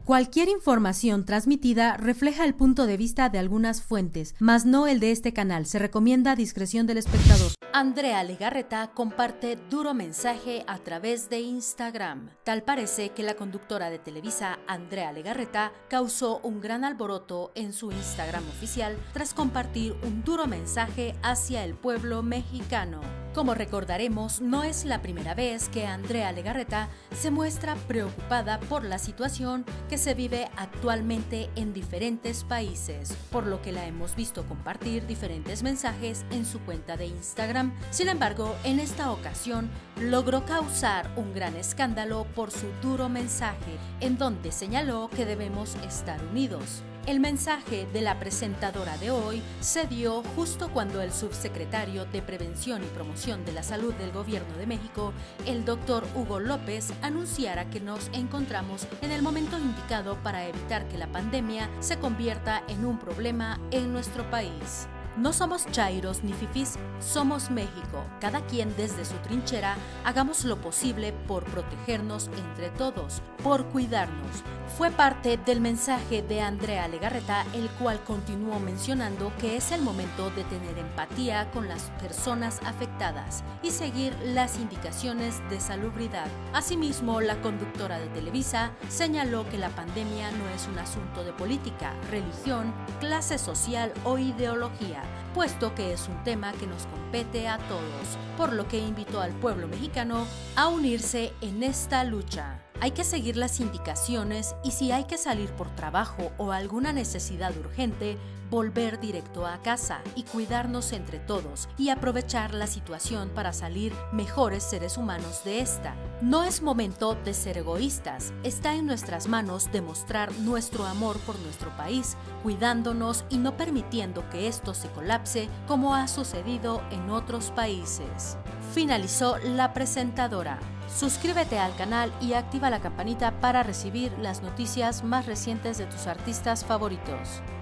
Cualquier información transmitida refleja el punto de vista de algunas fuentes, mas no el de este canal. Se recomienda discreción del espectador. Andrea Legarreta comparte duro mensaje a través de Instagram. Tal parece que la conductora de Televisa, Andrea Legarreta, causó un gran alboroto en su Instagram oficial tras compartir un duro mensaje hacia el pueblo mexicano. Como recordaremos, no es la primera vez que Andrea Legarreta se muestra preocupada por la situación que se vive actualmente en diferentes países, por lo que la hemos visto compartir diferentes mensajes en su cuenta de Instagram. Sin embargo, en esta ocasión logró causar un gran escándalo por su duro mensaje, en donde señaló que debemos estar unidos. El mensaje de la presentadora de hoy se dio justo cuando el subsecretario de Prevención y Promoción de la Salud del Gobierno de México, el doctor Hugo López, anunciara que nos encontramos en el momento indicado para evitar que la pandemia se convierta en un problema en nuestro país. No somos chairos ni fifís, somos México. Cada quien desde su trinchera hagamos lo posible por protegernos entre todos, por cuidarnos. Fue parte del mensaje de Andrea Legarreta, el cual continuó mencionando que es el momento de tener empatía con las personas afectadas y seguir las indicaciones de salubridad. Asimismo, la conductora de Televisa señaló que la pandemia no es un asunto de política, religión, clase social o ideología, puesto que es un tema que nos compete a todos, por lo que invitó al pueblo mexicano a unirse en esta lucha. Hay que seguir las indicaciones y si hay que salir por trabajo o alguna necesidad urgente, volver directo a casa y cuidarnos entre todos y aprovechar la situación para salir mejores seres humanos de esta. No es momento de ser egoístas, está en nuestras manos demostrar nuestro amor por nuestro país, cuidándonos y no permitiendo que esto se colapse como ha sucedido en otros países. Finalizó la presentadora. Suscríbete al canal y activa la campanita para recibir las noticias más recientes de tus artistas favoritos.